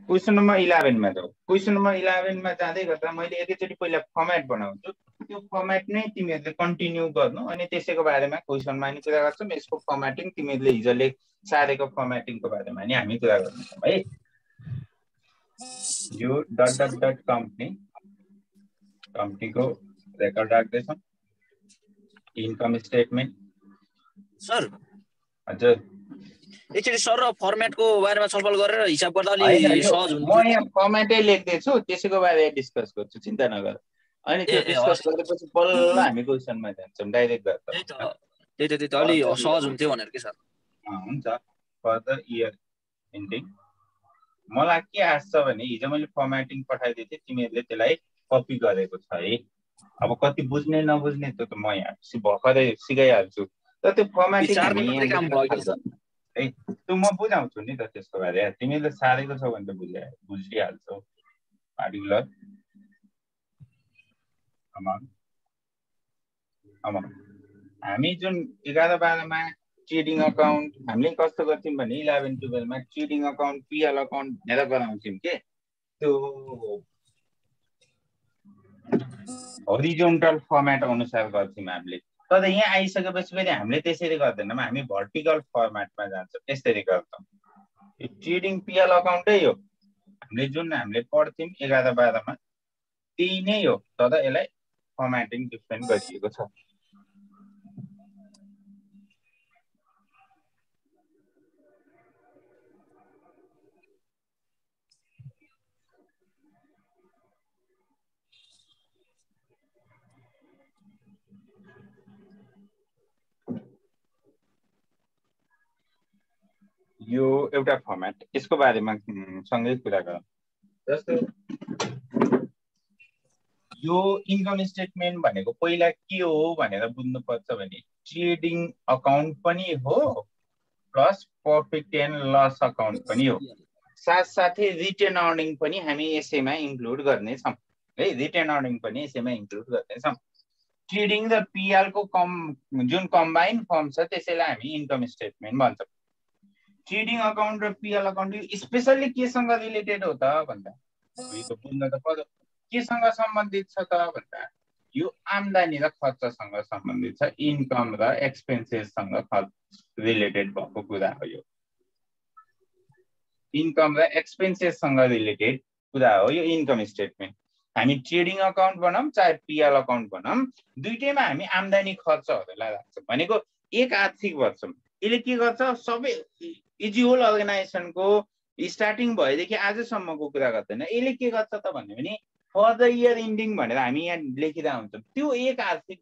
Question number 11 मा जाऊ। Question number 11 मा जाँदै गर्दा मैले एकैचोटि पहिला फर्मेट बनाउँछु, त्यो फर्मेट नै तिमीहरूले कन्टिन्यू गर्नु अनि त्यसैको बारेमा क्वेसनमा नि कुरा गर्छौँ। यसको फर्मेटिङ तिमीहरूले हिजोले सारेको फर्मेटिङको बारेमा नि हामी कुरा गर्छौँ है। यो डट डट डट कम्पनीको रेकर्ड राख्दैछौँ। इन्कम स्टेटमेन्ट सर हजुर एकचोटि सर र फर्मेटको बारेमा छलफल गरेर हिसाब गर्दा अलि सहज हुन्छ। म यहाँ फर्मेटै लेख्दैछु, त्यसैको बारेमा डिस्कस गर्छु, चिन्ता नगर। अनि त्यो डिस्कस गरेपछि बल्ल हामी क्वेसनमा जान्छौँ, डाइरेक्ट गर्छ। त्यही त अलि सहज हुन्थ्यो भनेर के सर। हुन्छ। फर्दर इयर एन्डिङ मलाई के आश छ भने हिजो मैले फर्मेटिङ पठाइदिएको थिएँ, तिमीहरूले त्यसलाई कपी गरेको छ है। अब कति बुझ्ने नबुझ्ने त्यो त म यहाँ भर्खरै सिकाइहाल्छु, तर त्यो फर्मेटिङ है त्यो म बुझाउँछु नि त त्यसको बारे। तिमीले सारेको छ भने त बुझिहाल्छौ। पार्टिकुलर हामी जुन 11-12 मा ट्रेडिङ अकाउन्ट हामीले कस्तो गर्थ्यौँ भने 11-12 मा ट्रेडिङ अकाउन्ट पिएल अकाउन्ट भनेर गराउँथ्यौँ के। त्यो हरिजोन्टल फर्मेट अनुसार गर्थ्यौँ हामीले। तर यहाँ आइसकेपछि पनि हामीले त्यसरी गर्दैनौँ, हामी भर्टिकल फर्मेटमा जान्छौँ। यसरी गर्छौँ। यो ट्रेडिङ पिएल अकाउन्टै हो, हामीले पढ्थ्यौँ 11-12 मा त्यही नै हो, तर यसलाई फर्मेटिङ डिफ्रेन्ट गरिएको छ। यो एउटा फर्मेट, यसको बारेमा सँगै कुरा गरौँ। जस्तो यो इन्कम स्टेटमेन्ट भनेको पहिला के हो भनेर बुझ्नुपर्छ भने ट्रेडिङ अकाउन्ट पनि हो plus profit and loss account पनि हो। साथसाथै रिटेन अर्निङ पनि हामी यसैमा इन्क्लुड गर्नेछौँ है। रिटेन अर्निङ पनि यसैमा इन्क्लुड गर्नेछौँ। ट्रेडिङ र पिएल को जुन कम्बाइन फर्म छ त्यसैलाई हामी इन्कम स्टेटमेन्ट भन्छौँ। ट्रेडिङ अकाउन्ट र पिएल अकाउन्ट स्पेसल्ली केसँग रिलेटेड हो त भन्दा यो बुझ्न त पर्यो। केसँग सम्बन्धित छ त भन्दा यो आम्दानी र खर्चसँग सम्बन्धित छ। इन्कम र एक्सपेन्सेससँग रिलेटेड भएको कुरा हो। यो इन्कम र एक्सपेन्सेससँग रिलेटेड कुरा हो यो इन्कम स्टेटमेन्ट। हामी ट्रेडिङ अकाउन्ट बनाऊँ चाहे पिएल अकाउन्ट बनाऊँ, दुईटैमा हामी आम्दानी खर्चहरूलाई राख्छौँ। भनेको एक आर्थिक वर्षमा यसले के गर्छ, सबै इजी होल अर्गनाइजेसनको स्टार्टिङ भएदेखि आजसम्मको कुरा गर्दैन। यसले के गर्छ त भन्यो भने फर द इयर इन्डिङ भनेर हामी यहाँ लेखिरहेको हुन्छौँ। त्यो एक आर्थिक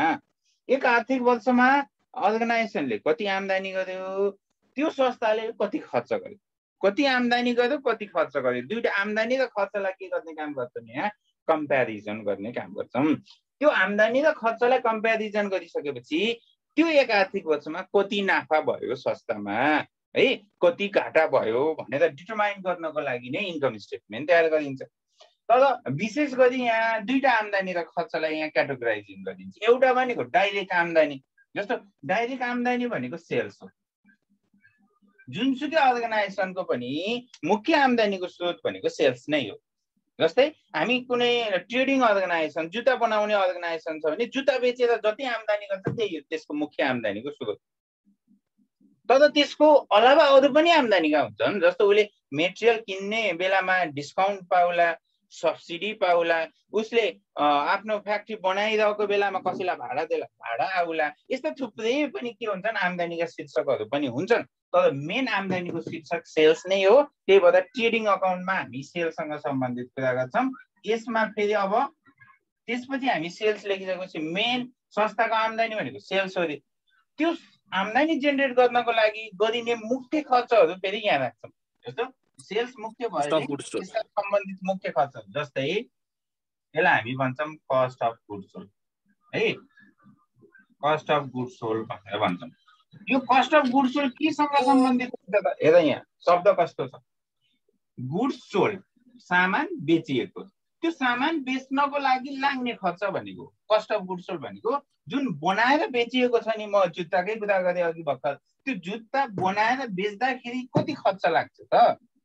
वर्षमा अर्गनाइजेसनले कति आम्दानी गर्यो, त्यो संस्थाले कति खर्च गर्यो, कति आम्दानी गर्यो कति खर्च गर्यो, दुईटा आम्दानी र खर्चलाई के गर्ने काम गर्छौँ, यहाँ कम्प्यारिजन गर्ने काम गर्छौँ। त्यो आम्दानी र खर्चलाई कम्प्यारिजन गरिसकेपछि त्यो एक आर्थिक वर्षमा कति नाफा भयो संस्थामा है, कति घाटा भयो भनेर डिटरमाइन गर्नको लागि नै इन्कम स्टेटमेन्ट तयार गरिन्छ। तर विशेष गरी यहाँ दुईटा आम्दानी र खर्चलाई यहाँ क्याटेगोराइजिङ गरिन्छ। एउटा भनेको डाइरेक्ट आम्दानी, जस्तो डाइरेक्ट आम्दानी भनेको सेल्स हो। जुनसुकै अर्गनाइजेसनको पनि मुख्य आम्दानीको स्रोत भनेको सेल्स नै हो। जस्तै हामी कुनै ट्रेडिङ अर्गनाइजेसन, जुत्ता बनाउने अर्गनाइजेसन छ भने जुत्ता बेचेर जति आम्दानी गर्छ त्यही हो त्यसको मुख्य आम्दानीको स्रोत। तर त्यसको अलावा अरू पनि आम्दानीका हुन्छन्। जस्तो उसले मेटेरियल किन्ने बेलामा डिस्काउन्ट पाउला, सब्सिडी पाउला, उसले आफ्नो फ्याक्ट्री बनाइरहेको बेलामा कसैलाई भाडा देला, भाडा आउला। यस्तो थुप्रै पनि के हुन्छन्, आम्दानीका शीर्षकहरू पनि हुन्छन्। तर मेन आम्दानीको शीर्षक सेल्स नै हो। त्यही भएर ट्रेडिङ अकाउन्टमा हामी सेल्ससँग सम्बन्धित कुरा गर्छौँ। यसमा फेरि अब त्यसपछि हामी सेल्स लेखिसकेपछि मेन संस्थाको आम्दानी भनेको सेल्स हो। त्यो आम्दानी जेनेरेट गर्नको लागि गरिने मुख्य खर्चहरू फेरि यहाँ राख्छौँ। जस्तो सेल्स मुख्य भयो त्यसका सम्बन्धित मुख्य खर्चहरू, जस्तै यसलाई हामी भन्छौँ कस्ट अफ गुड्स सोल्ड है। कस्ट अफ गुड्स सोल्ड भनेर भन्छौँ। यो कस्ट अफ गुड्स सोल्ड केसँग सम्बन्धित हुन्छ त? हेर यहाँ शब्द कस्तो छ, गुड्स सोल्ड, सामान बेचिएको। त्यो सामान बेच्नको लागि लाग्ने खर्च भनेको कस्ट अफ गुड्स सोल्ड भनेको जुन बनाएर बेचिएको छ नि। म जुत्ताकै कुरा गरेँ अघि भर्खर, त्यो जुत्ता बनाएर बेच्दाखेरि कति खर्च लाग्छ त?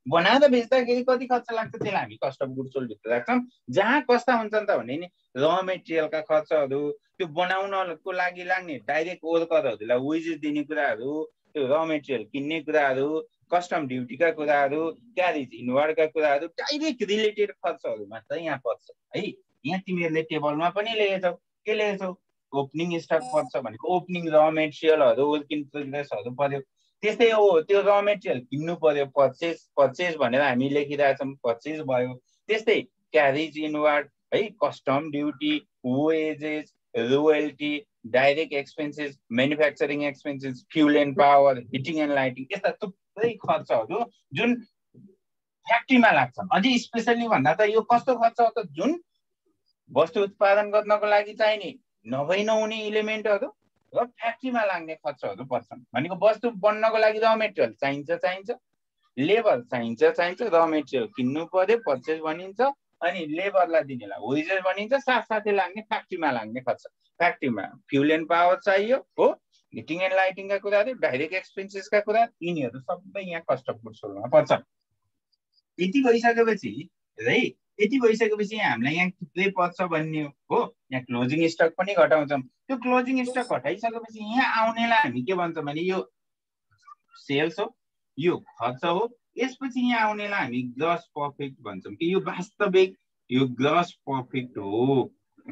बनाएर बेच्दाखेरि कति खर्च लाग्छ त्यसलाई हामी कस्ट अफ गुड्स सोल्ड भित्र राख्छौँ। जहाँ कस्ता हुन्छन् त भने नि र मेटेरियलका खर्चहरू, त्यो बनाउनको लागि लाग्ने डाइरेक्ट वर्करहरूलाई वेजेस दिने कुराहरू, त्यो र मेटेरियल किन्ने कुराहरू, कस्टम ड्युटीका कुराहरू, क्यारेज इनवर्डका कुराहरू, डाइरेक्ट रिलेटेड खर्चहरू मात्र यहाँ पर्छ है। यहाँ तिमीहरूले टेबलमा पनि लेखेछौ, के लेखेछौ? ओपनिङ स्टक पर्छ भनेको ओपनिङ र मेटेरियलहरू, वर्क इन प्रोग्रेसहरू पर्यो। त्यस्तै हो, त्यो र मेटेरियल किन्नु पर्यो, पर्चेज भनेर हामी लेखिरहेछौँ, पर्चेज भयो। त्यस्तै क्यारेज इनवर्ड है, custom duty, wages, royalty, direct expenses, manufacturing expenses, fuel and power, heating and lighting, यस्ता थुप्रै खर्चहरू जुन फ्याक्ट्रीमा लाग्छन्। अझै स्पेसली भन्दा त यो कस्तो खर्च हो त, जुन वस्तु उत्पादन गर्नको लागि चाहिने नभई नहुने इलिमेन्टहरू र फ्याक्ट्रीमा लाग्ने खर्चहरू पर्छन्। भनेको वस्तु बन्नको लागि र मेटेरियल चाहिन्छ, लेबर चाहिन्छ, र मेटेरियल किन्नु पर्यो, पर्चेज भनिन्छ, अनि लेबरलाई दिनेलाई वेजेस भनिन्छ, साथसाथै लाग्ने फ्याक्ट्रीमा लाग्ने खर्च। फ्याक्ट्रीमा फ्युल एन्ड पावर चाहियो हो, हिटिङ एन्ड लाइटिङका कुराहरू, डाइरेक्ट एक्सपेन्सेसका कुरा, यिनीहरू सबै यहाँ कस्ट अफ गुड्स सोल्डमा पर्छ। यति भइसकेपछि है, यति भइसकेपछि हामीलाई यहाँ के पर्छ भन्ने हो, यहाँ क्लोजिङ स्टक पनि घटाउँछौँ। त्यो क्लोजिङ स्टक घटाइसकेपछि यहाँ आउनेलाई हामी के भन्छौँ भने यो सेल्स हो, यो खर्च हो। यसपछि यहाँ आउनेलाई हामी ग्रस प्रफिट भन्छौँ कि यो वास्तविक, यो ग्रस प्रफिट हो।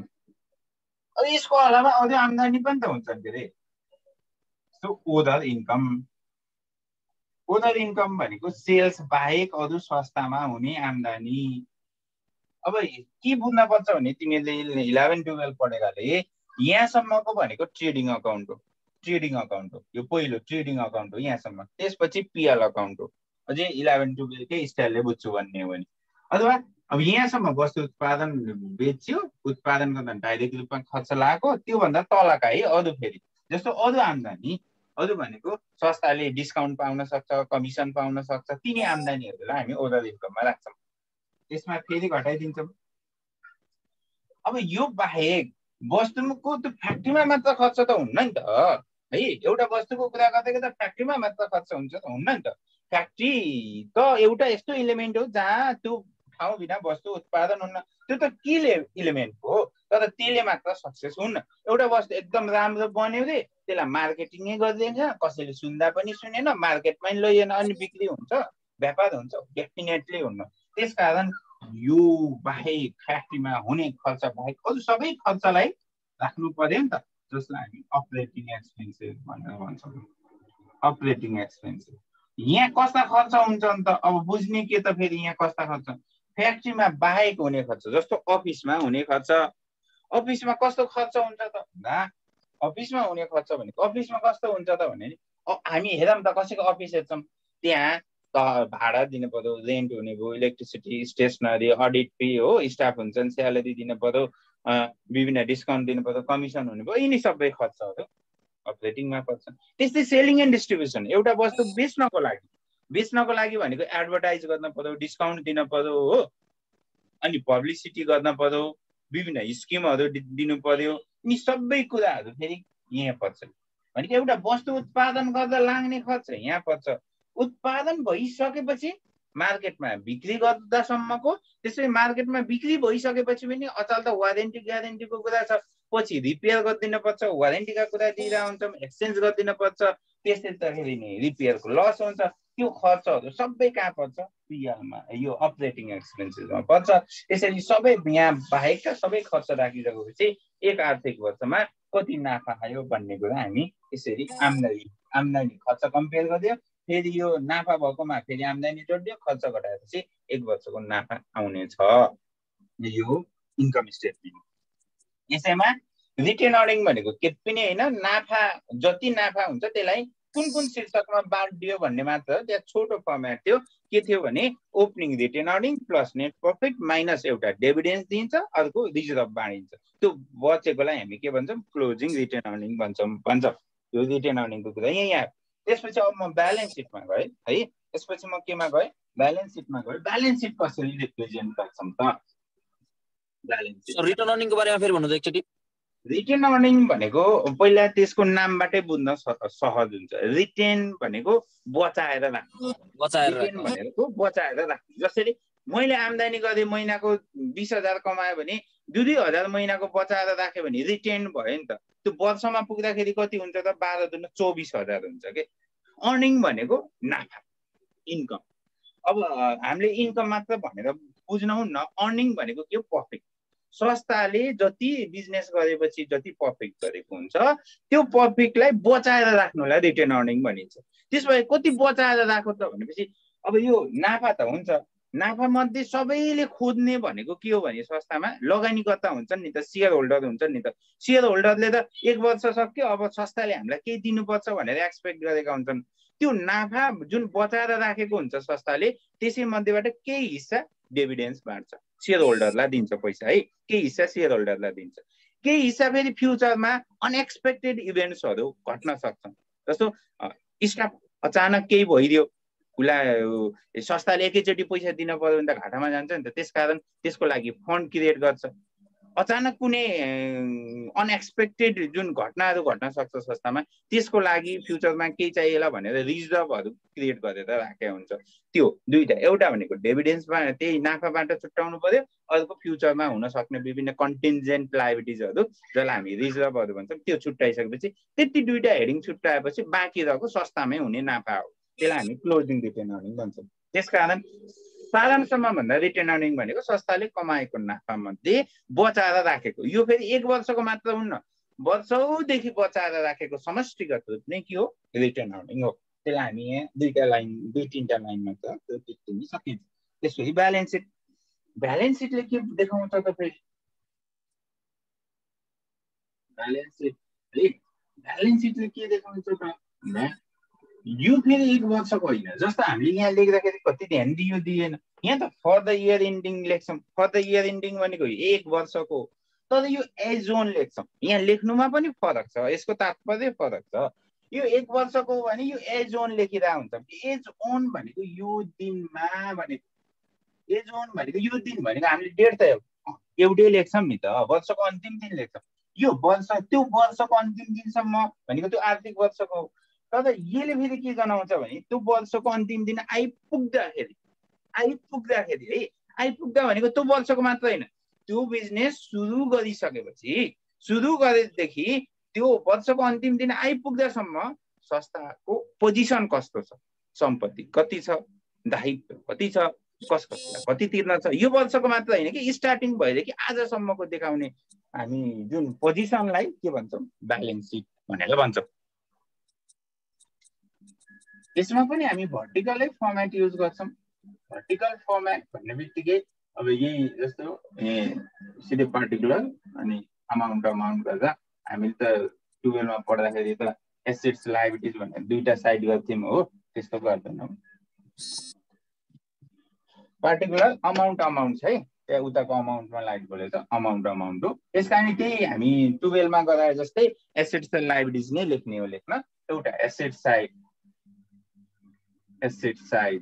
अब यसको अलावा अझै आम्दानी पनि त हुन्छ के अरे, so other income. Other income भनेको सेल्स बाहेक अरू संस्थामा हुने आम्दानी। अब के बुझ्न पर्छ भने तिमीले 11-12 पढेकाले यहाँसम्मको भनेको ट्रेडिङ अकाउन्ट हो, ट्रेडिङ अकाउन्ट हो, यो पहिलो ट्रेडिङ अकाउन्ट हो यहाँसम्म। त्यसपछि पिएल अकाउन्ट हो, अझै 11-12 कै स्टाइलले बुझ्छु भन्ने हो भने। अथवा अब यहाँसम्म वस्तु उत्पादन बेच्यो, उत्पादन गर्दा डाइरेक्ट रूपमा खर्च लागेको, त्योभन्दा तलका है अरू, फेरि जस्तो अरू आम्दानी, अरू भनेको संस्थाले डिस्काउन्ट पाउन सक्छ, कमिसन पाउन सक्छ, तिनी आम्दानीहरूलाई हामी ओदर इन्कममा राख्छौँ। त्यसमा फेरि घटाइदिन्छौँ। अब यो बाहेक वस्तुको त्यो फ्याक्ट्रीमा मात्र खर्च त हुन्न नि त है। एउटा वस्तुको कुरा गर्दै गर्दा फ्याक्ट्रीमा मात्र खर्च हुन्छ त हुन्न नि त। फ्याक्ट्री त एउटा यस्तो इलिमेन्ट हो जहाँ त्यो ठाउँ बिना वस्तु उत्पादन हुन्न। त्यो त के इलिमेन्ट हो, तर त्यसले मात्र सक्सेस हुन्न। एउटा वस्तु एकदम राम्रो बन्यो रे, त्यसलाई मार्केटिङै गरिदिन्छ, कसैले सुन्दा पनि सुनेन, मार्केटमै लैएन, अनि बिक्री हुन्छ, व्यापार हुन्छ? डेफिनेटली हुन्न। त्यसकारण यो बाहेक फ्याक्ट्रीमा हुने खर्च बाहेक अरू सबै खर्चलाई राख्नु पर्यो नि त, जसलाई हामी अपरेटिङ एक्सपेन्सेस भनेर भन्छौँ। अपरेटिङ एक्सपेन्सेस यहाँ कस्ता खर्च हुन्छ नि त, अब बुझ्ने के त फेरि यहाँ कस्ता खर्च, फ्याक्ट्रीमा बाहेक हुने खर्च, जस्तो अफिसमा हुने खर्च। अफिसमा कस्तो खर्च हुन्छ त भन्दा, अफिसमा हुने खर्च भनेको अफिसमा कस्तो हुन्छ त भने नि, हामी हेरौँ त कसैको अफिस हेर्छौँ, त्यहाँ भाडा दिनु पर्यो, रेन्ट हुने भयो, इलेक्ट्रिसिटी, स्टेसनरी, अडिट फी हो, स्टाफ हुन्छन्, स्यालेरी दिनु पर्यो, विभिन्न डिस्काउन्ट दिनु पर्यो, कमिसन हुने भयो, यिनी सबै खर्चहरू अपरेटिङमा पर्छ। त्यस्तै सेलिङ एन्ड डिस्ट्रिब्युसन, एउटा वस्तु बेच्नको लागि भनेको एडभर्टाइज गर्न पर्यो, डिस्काउन्ट दिन पर्यो हो, अनि पब्लिसिटी गर्न पर्यो, विभिन्न स्किमहरू दिनु पर्यो, यी सबै कुराहरू फेरि यहाँ पर्छ। भनेको एउटा वस्तु उत्पादन गर्दा लाग्ने खर्च यहाँ पर्छ। उत्पादन भइसकेपछि मार्केटमा बिक्री गर्दासम्मको, त्यसै मार्केटमा बिक्री भइसकेपछि पनि अचल त वारेन्टी ग्यारेन्टीको कुरा छ, पछि रिपेयर गरिदिन पर्छ, वारेन्टीका कुरा दिइरहेको हुन्छौँ, एक्सचेन्ज गरिदिन पर्छ, त्यसैखेरि नि रिपेयरको लस हुन्छ। त्यो खर्चहरू सबै कहाँ पर्छ, पिएलमा, यो अपरेटिङ एक्सपेन्सेसमा पर्छ। त्यसरी सबै यहाँ बाहेकका सबै खर्च राखिसकेपछि एक आर्थिक वर्षमा कति नाफा आयो भन्ने कुरा हामी यसरी आम्दानी खर्च कम्पेयर गरिदियो, फेरि यो नाफा भएकोमा फेरि आम्दानी जोडिदियो, खर्च घटाएपछि एक वर्षको नाफा आउनेछ। यो इन्कम स्टेटमेन्ट। यसैमा रिटेन अर्निङ भनेको के पनि होइन, नाफा जति नाफा हुन्छ त्यसलाई कुन कुन शीर्षकमा बाँडियो भन्ने मात्र हो। त्यहाँ छोटो फर्मेट थियो, के थियो भने opening retain earning plus net profit minus एउटा डिभिडेन्ड दिन्छ, अर्को रिजर्भ बाँडिन्छ। त्यो बचेकोलाई हामी के भन्छौँ, क्लोजिङ रिटेन अर्निङ भन्छौँ। यो रिटेन अर्निङको कुरा यही आयो। त्यसपछि अब म ब्यालेन्स सिटमा गएँ है, त्यसपछि म केमा गएँ, ब्यालेन्स सिटमा गएँ। ब्यालेन्स सिट कसरी रिप्रेजेन्ट गर्छौँ त, ब्यालेन्स सिट रिटर्न अर्निङको बारेमा फेरि भन्नु त एकचोटि। रिटेन अर्निङ भनेको पहिला त्यसको नामबाटै बुझ्न सहज हुन्छ। रिटेन भनेको बचाएर राख्नु, रिटेन भनेको बचाएर राख्नु। जसरी मैले आम्दानी गरेँ महिनाको 20,000 कमायो भने 2,000 महिनाको बचाएर राख्यो भने रिटेन भयो नि त। त्यो वर्षमा पुग्दाखेरि कति हुन्छ त 12 दुना 24,000 हुन्छ के। अर्निङ भनेको नाफा, इन्कम। अब हामीले इन्कम मात्र भनेर बुझ्नुहुन्न, अर्निङ भनेको के हो, प्रफिट। संस्थाले जति बिजनेस गरेपछि जति प्रफिट गरेको हुन्छ त्यो प्रफिटलाई बचाएर राख्नुलाई रिटेन अर्निङ भनिन्छ। त्यसपछि कति बचाएर राख्यो त भनेपछि अब यो नाफा त हुन्छ, नाफा मध्ये सबैले खोज्ने भनेको के हो भने संस्थामा लगानीकर्ता हुन्छन् नि त, शेयर होल्डर हुन्छन् नि त। शेयर होल्डरले त 1 वर्ष सक्यो, अब संस्थाले हामीलाई केही दिनुपर्छ भनेर एक्सपेक्ट गरेका हुन्छन्। त्यो नाफा जुन बचाएर राखेको हुन्छ संस्थाले, त्यसै मध्येबाट केही हिस्सा डिभिडेन्ड्स बाँड्छ, शेयर होल्डरलाई दिन्छ पैसा है, केही हिस्सा शेयर होल्डरलाई दिन्छ। केही हिस्सा फेरि फ्युचरमा अनएक्सपेक्टेड इभेन्ट्सहरू घट्न सक्छन्। जस्तो स्टाफ अचानक केही भइदियो, उसलाई संस्थाले एकैचोटि पैसा दिन पर्यो भने त घाटामा जान्छ नि त। त्यसकारण त्यसको लागि फन्ड क्रिएट गर्छ। अचानक कुनै अनएक्सपेक्टेड जुन घटनाहरू घट्न सक्छ संस्थामा, त्यसको लागि फ्युचरमा केही चाहिएला भनेर रिजर्भहरू क्रिएट गरेर राखेको हुन्छ। त्यो दुईटा, एउटा भनेको डिभिडेन्ड्समा त्यही नाफाबाट छुट्याउनु पर्यो, अर्को फ्युचरमा हुन सक्ने विभिन्न कन्टिन्जेन्ट लायबिलिटिजहरू जसलाई हामी रिजर्भहरू भन्छौँ, त्यो छुट्याइसकेपछि त्यति दुईटा हेडिङ छुट्याएपछि बाँकी रहेको संस्थामै हुने नाफा हो, त्यसलाई हामी क्लोजिङ रिटेन अर्निङ भन्छौँ। त्यसकारण साधारणसम्म भन्दा रिटेन अर्निङ भनेको संस्थाले कमाएको नाफा मध्ये बचाएर राखेको, यो फेरि 1 वर्षको मात्र हुन्न, वर्षौंदेखि बचाएर राखेको समष्टिगत रूप नै के हो, रिटेन अर्निङ हो। त्यसलाई हामी यहाँ दुई तीनटा लाइनमा त देख्न सकिन्छ। त्यसपछि ब्यालेन्स सिट, ब्यालेन्स सिटले के देखाउँछ त फेरि, ब्यालेन्स सिट है, ब्यालेन्स सिटले के देखाउँछ त, यो फेरि 1 वर्षको होइन। जस्तो हामीले यहाँ लेख्दाखेरि कति ध्यान दियो दिएन, यहाँ त फर द इयर इन्डिङ लेख्छौँ। फर द इयर इन्डिङ भनेको 1 वर्षको, तर यो एज ओन लेख्छौँ। यहाँ लेख्नुमा पनि फरक छ, यसको तात्पर्य फरक छ। यो 1 वर्षको हो भने यो एज ओन लेखिरहेको हुन्छ। एज ओन भनेको यो दिनमा भनेको, एज ओन भनेको यो दिन भनेको हामीले डेट त एउटै लेख्छौँ नि त, वर्षको अन्तिम दिन लेख्छौँ। यो वर्ष, त्यो वर्षको अन्तिम दिनसम्म भनेको त्यो आर्थिक वर्षको हो। तर यसले फेरि के जनाउँछ भने त्यो वर्षको अन्तिम दिन आइपुग्दाखेरि है, आइपुग्दा भनेको त्यो वर्षको मात्र होइन, त्यो बिजनेस सुरु गरिसकेपछि, सुरु गरेदेखि त्यो वर्षको अन्तिम दिन आइपुग्दासम्म संस्थाको पोजिसन कस्तो छ, सम्पत्ति कति छ, दायित्व कति छ, कसलाई कति तिर्न छ, यो वर्षको मात्र होइन कि स्टार्टिङ भएदेखि आजसम्मको देखाउने हामी जुन पोजिसनलाई के भन्छौँ, ब्यालेन्स सिट भनेर भन्छौँ। यसमा पनि हामी भर्टिकलै फर्मेट युज गर्छौँ। भर्टिकल फर्मेट भन्ने बित्तिकै अब यही जस्तो सिधै पार्टिकुलर अनि अमाउन्ट गर्दा हामीले त 12 मा पढ्दाखेरि त एसेट्स लायबिलिटिज भनेर दुईटा साइड गर्थ्यौँ हो, त्यस्तो गर्दैनौँ। पार्टिकुलर अमाउन्ट छ है, त्यहाँ उताको अमाउन्टमा लाइट बोलेछ, अमाउन्ट हो। त्यसकारण त्यही हामी 12 मा गराए जस्तै एसेट्स र लायबिलिटिज नै लेख्ने हो। लेख्न एउटा एसेट साइड, एसेट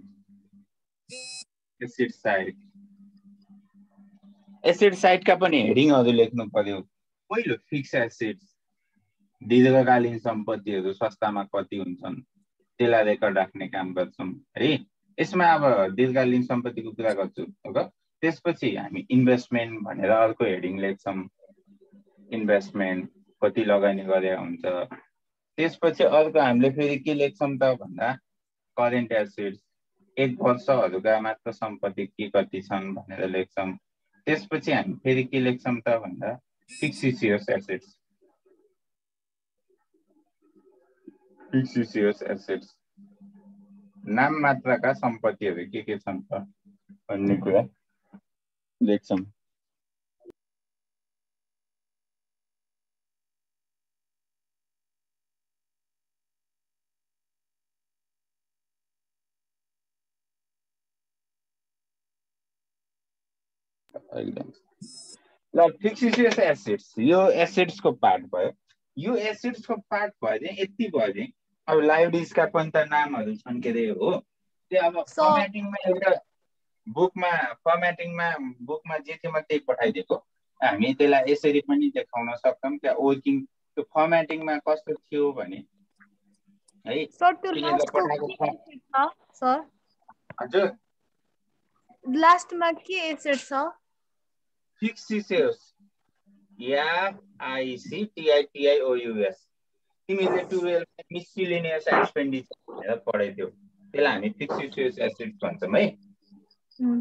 साइडका पनि हेडिङहरू लेख्नु पर्यो। पहिलो फिक्स एसेट्स, दीर्घकालीन सम्पत्तिहरू संस्थामा कति हुन्छन् त्यसलाई रेकर्ड राख्ने काम गर्छौँ है। यसमा अब दीर्घकालीन सम्पत्तिको कुरा गर्छु हो। त्यसपछि हामी इन्भेस्टमेन्ट भनेर अर्को हेडिङ लेख्छौँ, इन्भेस्टमेन्ट कति लगानी गरे हुन्छ। त्यसपछि अर्को हामीले फेरि के लेख्छौँ त भन्दा करेन्ट एसेट्स, 1 वर्षहरूका मात्र सम्पत्ति के कति छन् भनेर लेख्छौँ। त्यसपछि हामी फेरि के लेख्छौँ त भन्दा फिक्सिसियस एसेट्स, नाम मात्रका सम्पत्तिहरू के छन् त भन्ने कुरा लेख्छौँ। ल फिक्सिसियस एसेट्स, यो एसेट्सको पार्ट भयो। यो एसेट्सको पार्ट भयो चाहिँ यति भयो चाहिँ अब लायबिलिटिजका पनि त नामहरू छन् के अरे हो। त्यो अब फर्मेटिङमा एउटा बुकमा जे थियो म त्यही पठाइदिएको। हामी त्यसलाई यसरी पनि देखाउन सक्छौं कि वर्किङ त्यो फर्मेटिङमा कस्तो थियो भने है सर त्यो तिनीहरुले लास्टको पठाएको के एसेट छ सर हजुर लास्टमा के एसेट छ फिक्सिसेस FICTITIOUS तिमीले 12 मिसलिनियस एक्सपेन्डिचर भनेर पढाइथ्यौ त्यसलाई हामी फिक्सिसेस एसेट्स भन्छौं है हुन्छ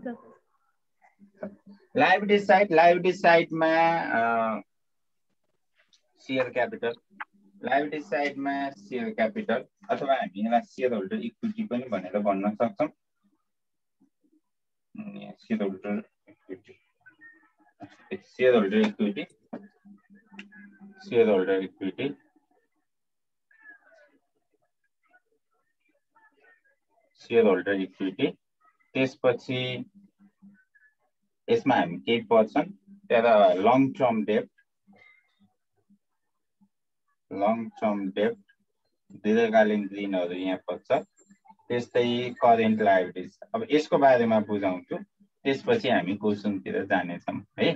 लायबिलिटी साइडमा शेयर क्यापिटल लायबिलिटी साइडमा शेयर क्यापिटल अथवा हामी यसलाई शेयर होल्डर इक्विटी पनि भनेर भन्न सक्छौं share holder equity share holder equity share holder equity share holder equity त्यसपछि यसमा हामी केही पर्छन् त्यहाँ लङ टर्म डेब्ट दीर्घकालीन ऋणहरू यहाँ पर्छ त्यस्तै करेन्ट लायबिलिटिज अब यसको बारेमा बुझाउँछु त्यसपछि हामी क्वेशनतिर जानेछौं है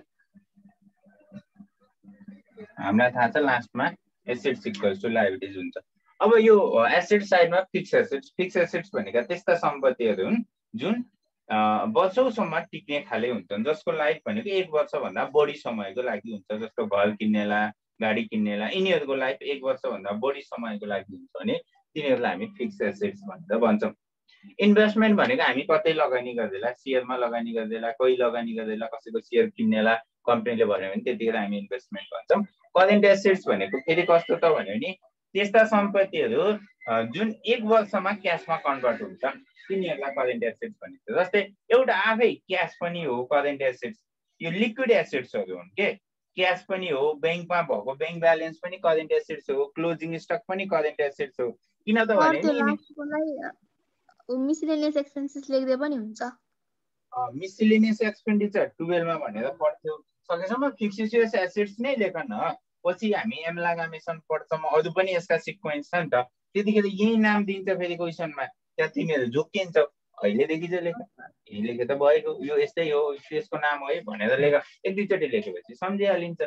हामीलाई थाहा छ लास्टमा एसेट्स इक्वल्स टु लायबिलिटिज हुन्छ अब यो एसेट साइडमा फिक्स एसेट्स भनेका त्यस्ता सम्पत्तिहरू हुन् जुन वर्षौंसम्म टिक्ने खाले हुन्छन् जसको लाइफ भनेको 1 वर्षभन्दा बढी समयको लागि हुन्छ जस्तो घर किन्नेला गाडी किन्नेला यिनीहरुको लाइफ 1 वर्षभन्दा बढी समयको लागि हुन्छ भने तिनीहरुलाई हामी फिक्स एसेट्स भनेर भन्छौं इन्भेस्टमेन्ट भनेको हामी कतै लगानी गर्दैला शेयरमा लगानी गर्दैला कोही लगानी गर्दैला कसैको शेयर किन्नेला कम्पनीले भन्यो भने त्यतिखेर हामी इन्भेस्टमेन्ट भन्छौं करेन्ट एसेट्स भनेको फेरि कस्तो त भन्यो भने त्यस्ता सम्पत्तिहरू जुन 1 वर्षमा क्याशमा कन्भर्ट हुन्छ तिनीहरुलाई करेन्ट एसेट्स भनिन्छ जस्तै एउटा आफै क्याश पनि हो करेन्ट एसेट्स यो लिक्विड एसेट्सहरु हुन् के क्याश पनि हो बैंकमा भएको बैंक ब्यालेन्स पनि करेन्ट एसेट्स हो क्लोजिङ स्टक पनि करेन्ट एसेट्स हो किन त भने मिसलेनियस एक्सपेन्सेस लेख्दै पनि हुन्छ मिसलेनियस एक्सपेन्डिचर 12 मा भनेर पढ्थ्यौ सकेसम्म फिक्सिसेस एसेट्स नै लेख न पछि हामी एमलागामेसन पढ्छौं अरु पनि यसका सिक्वेन्स छ नि त त्यतिखेर यही नाम दिन्छ फेरि क्वेशनमा त्यहाँ तिमीहरु झुक्किन्छौ अहिलेदेखि चाहिँ लेख यही लेखे त भएको यो यस्तै हो त्यसको नाम हो है भनेर लेख एक दुईचोटि लेखेपछि सम्झिहालिन्छ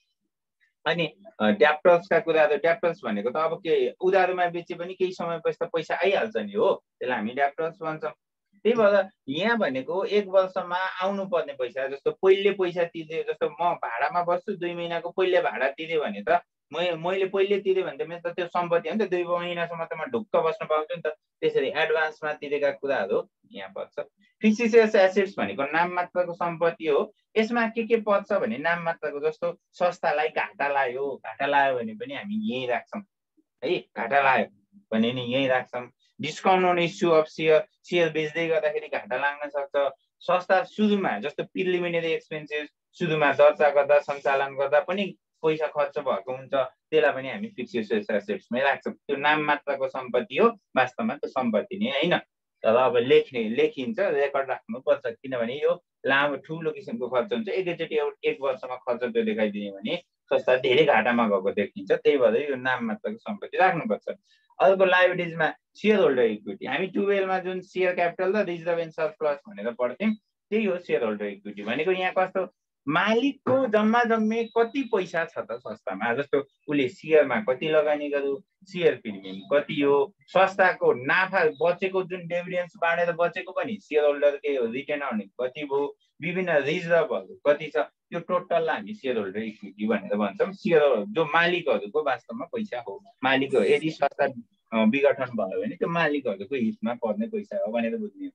अनि ट्याप्टर्सका कुराहरु ट्याप्टर्स भनेको त अब के उधारोमा बेचे पनि केही समयपछि त पैसा आइहाल्छ नि हो त्यसलाई हामी ट्याप्टर्स भन्छौं त्यही भएर यहाँ भनेको 1 वर्षमा आउनु पर्ने पैसा जस्तो पहिले पैसा तिर्दै जस्तो म भाडामा बस्छु 2 महिनाको पहिले भाडा तिर्यो भने त मैले पहिले तिर्यो भने त मेरो त त्यो सम्पत्ति हो नि त 2 महिनासम्म त म ढुक्क बस्न पाउँछु नि त त्यसरी एडभान्समा तिरेका कुराहरु यहाँ पर्छ फिक्सिसेस एसेट्स भनेको नाम मात्रको सम्पत्ति हो यसमा के पर्छ भने नाम मात्रको जस्तो संस्थालाई घाटा लाग्यो भने पनि हामी यही राख्छौं है घाटा लाग्यो भने नि यही राख्छौं discount on issue of share बेच्दै गर्दाखेरि घाटा लाग्न सक्छ संस्था सुरुमा जस्तो प्रिलिमिनरी एक्सपेन्सेस सुरुमा दर्ता गर्दा सञ्चालन गर्दा पनि पैसा खर्च भएको हुन्छ त्यसलाई पनि हामी फिक्सिसेस एसेट्समै राख्छौं त्यो नाम मात्रको सम्पत्ति हो वास्तवमा त्यो सम्पत्ति नै हैन तर अब लेखिन्छ रेकर्ड राख्नुपर्छ किनभने यो लामो ठूलो किसिमको खर्च हुन्छ एकैचोटि 1 वर्षमा खर्च त्यो देखाइदिने भने संस्था धेरै घाटामा गएको देखिन्छ त्यही भएर यो नाम मात्रको सम्पत्ति राख्नुपर्छ अर्को लायबिलिटिजमा शेयर होल्डर इक्विटी हामी 12 मा जुन शेयर क्यापिटल र रिजर्भ एन्ड सरप्लस भनेर पढ्थ्यौं त्यही हो शेयर होल्डर इक्विटी भनेको यहाँ कस्तो मालिकको जम्मा जम्मी कति पैसा छ त संस्थामा जस्तो उले शेयरमा कति लगानी गर्यो शेयर प्रिमियम कति हो संस्थाको नाफा बचेको जुन डिभिडेन्ड्स बाँडेर बचेको पनि शेयर होल्डरकै हो रिटेन अर्निङ कति भयो विभिन्न रिजर्भहरु कति छ त्यो टोटललाई हामी शेयर होल्डर इक्विटी भनेर भन्छौं शेयर जो मालिकहरुको वास्तवमा पैसा हो मालिक यदि संस्था विघटन भयो भने त्यो मालिकहरुको हितमा पर्ने पैसा हो भनेर बुझ्ने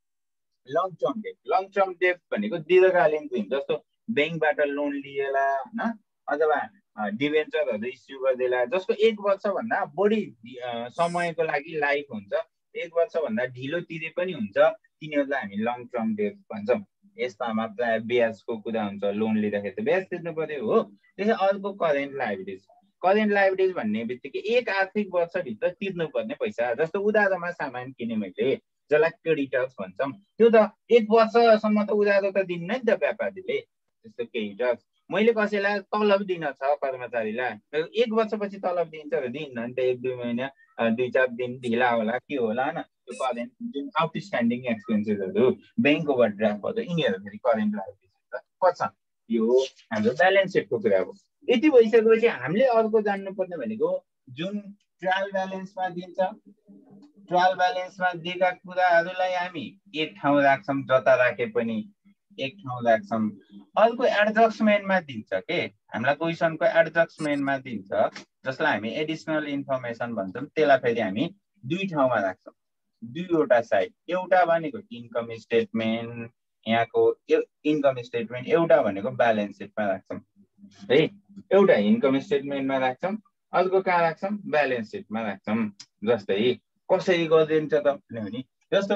लङ टर्म डेब्ट भनेको दीर्घकालीन ऋण जस्तो बैंकबाट लोन लिएला हैन अथवा डिबेन्चरहरु इस्यु गर्दैला जसको 1 वर्षभन्दा बढी समयको लागि लाइफ हुन्छ 1 वर्षभन्दा ढिलो तिरे पनि हुन्छ तिनीहरुलाई हामी लङ टर्म डेब्ट भन्छौं यसमा प्राय ब्याजको कुरा हुन्छ लोन लिँदाखेरि त ब्याज तिर्नु पर्यो हो त्यसै अर्को करेन्ट लायबिलिटिज भन्ने बित्तिकै 1 आर्थिक वर्षभित्र तिर्नु पर्ने पैसा जस्तो उधारोमा सामान किने मैले जसलाई क्रेडिटर्स भन्छौं त्यो त 1 वर्षसम्म त उधारो त दिन्न नि त व्यापारीले त्यस्तो क्रेडिटर्स मैले कसैलाई तलब दिन छ कर्मचारीलाई 1 वर्षपछि तलब दिन्छ र दिन्न नि त 1-2 महिना 2-4 दिन ढिला होला के होला हैन त्यो करेन्ट जुन आउटस्ट्यान्डिङ एक्सपेन्सेसहरु बैंक ओभरड्राफ्टहरु यिनीहरु फेरि करेन्ट लायबिलिटिज पर्छ यो हाम्रो ब्यालेन्स सिटको कुरा हो। यति भइसकेपछि हामीले अर्को जान्नुपर्ने भनेको जुन ट्रायल ब्यालेन्समा दिन्छ, ट्रायल ब्यालेन्समा दिएका कुराहरूलाई हामी एक ठाउँ राख्छौँ, जता राखे पनि एक ठाउँ राख्छौँ। अर्को एडजस्टमेन्टमा दिन्छ के, हामीलाई क्वेसनको एडजस्टमेन्टमा दिन्छ, जसलाई हामी एडिसनल इन्फर्मेसन भन्छौँ। त्यसलाई फेरि हामी दुई ठाउँमा राख्छौँ, दुईवटा साइड। एउटा भनेको इन्कम स्टेटमेन्ट, यहाँको इन्कम स्टेटमेन्ट, एउटा भनेको ब्यालेन्स सिटमा राख्छौँ है। एउटा इन्कम स्टेटमेन्टमा राख्छौँ, अर्को कहाँ राख्छौँ, ब्यालेन्स सिटमा राख्छौँ। जस्तै कसरी गरिदिन्छ त भने जस्तो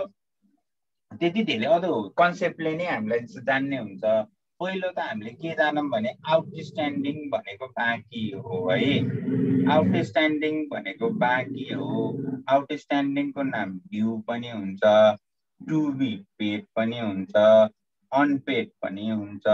त्यति धेरै अरू कन्सेप्टले नै हामीलाई जान्ने हुन्छ। पहिलो त हामीले के जानौँ भने आउटस्ट्यान्डिङ भनेको बाँकी हो है। आउटस्ट्यान्डिङ भनेको बाँकी हो। आउटस्ट्यान्डिङको नाम ड्यू पनि हुन्छ, टु बी पेड पनि हुन्छ, अनपेड पनि हुन्छ,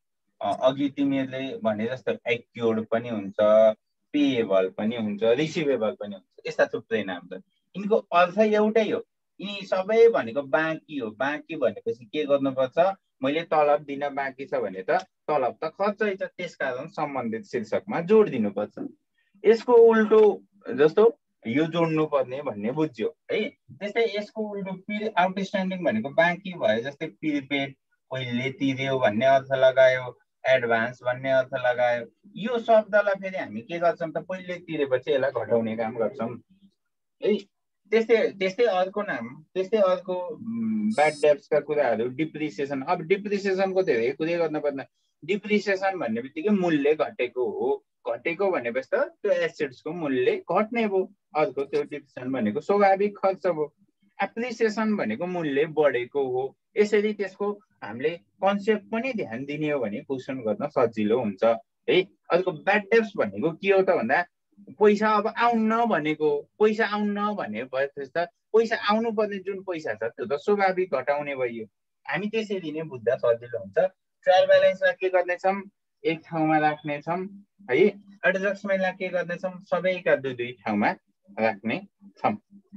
अघि तिमीहरूले भने जस्तो एक्युर्ड पनि हुन्छ, पेएबल पनि हुन्छ, रिसिभेबल पनि हुन्छ। यस्ता थुप्रै नाम छ। यिनको अर्थ एउटै हो, यिनी सबै भनेको बाँकी हो। बाँकी भनेपछि के गर्नुपर्छ, मैले तलब दिन बाँकी छ भने त तलब त खर्चै छ, त्यसकारण सम्बन्धित शीर्षकमा जोड दिनुपर्छ। यसको उल्टो जस्तो यो जोड्नु पर्ने भन्ने बुझ्यो है। त्यस्तै यसको उल्टो आउटस्ट्यान्डिङ भनेको बाँकी भयो, जस्तै प्रिपेड पहिले तिर्यो भन्ने अर्थ लगायो, एडभान्स भन्ने अर्थ लगायो। यो शब्दलाई फेरि हामी के गर्छौँ त पहिले तिरेपछि यसलाई घटाउने काम गर्छौँ है। त्यस्तै अर्को नाम, त्यस्तै अर्को ब्याड डेब्ट्सका कुराहरू डिप्रिसिएसन। अब डिप्रिसिएसनको धेरै कुरै गर्नु पर्दैन। डिप्रिसिएसन भन्ने बित्तिकै मूल्य घटेको हो, घटेको भनेपछि त त्यो एसेट्सको मूल्य घट्ने भयो। अर्को त्यो डिप्रिसिएसन भनेको स्वाभाविक खर्च भयो। एप्रिसिएसन भनेको मूल्य बढेको हो। यसरी त्यसको हामीले कन्सेप्ट पनि ध्यान दिने हो भने क्वेसन गर्न सजिलो हुन्छ है। अर्को ब्याड डेब्ट्स भनेको के हो त भन्दा पैसा अब आउन भनेको, पैसा आउन भने भएपछि त पैसा आउनु पर्ने जुन पैसा छ त्यो त स्वाभाविक घटाउने भयो। हामी त्यसरी नै बुझ्दा सजिलो हुन्छ। ट्रायल ब्यालेन्सलाई के गर्नेछौँ, एक ठाउँमा राख्नेछौँ है। एडजस्टमेन्टलाई के गर्नेछौँ, सबैका दुई दुई ठाउँमा राख्नेछौँ।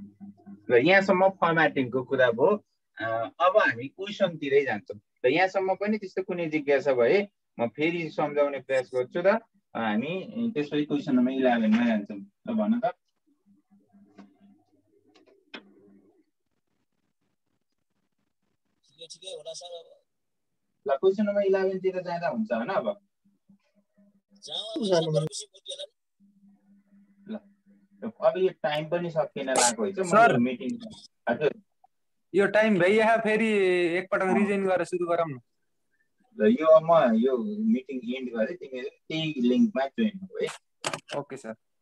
र यहाँसम्म फर्मेटिङको कुरा भयो। अब हामी क्वेसनतिरै जान्छौँ। र यहाँसम्म पनि त्यस्तो कुनै जिज्ञासा भए म फेरि सम्झाउने प्रयास गर्छु र हामी त्यसपछि क्वेसन नम्बर 11 मा जान्छौँ। ल भन त। ल क्वेसन नम्बर 11 तिर जाँदा हुन्छ हैन। अब ल अब यो टाइम पनि सकिन लागेको है। म मिटिङ हजुर यो टाइम भइया फेरि एकपटक रिजाइन गरेर सुरु गरौँ न। ल यो म यो मिटिङ एन्ड गरे, तिमीहरु त्यही लिंकमा जोइन हो है। Okay sir.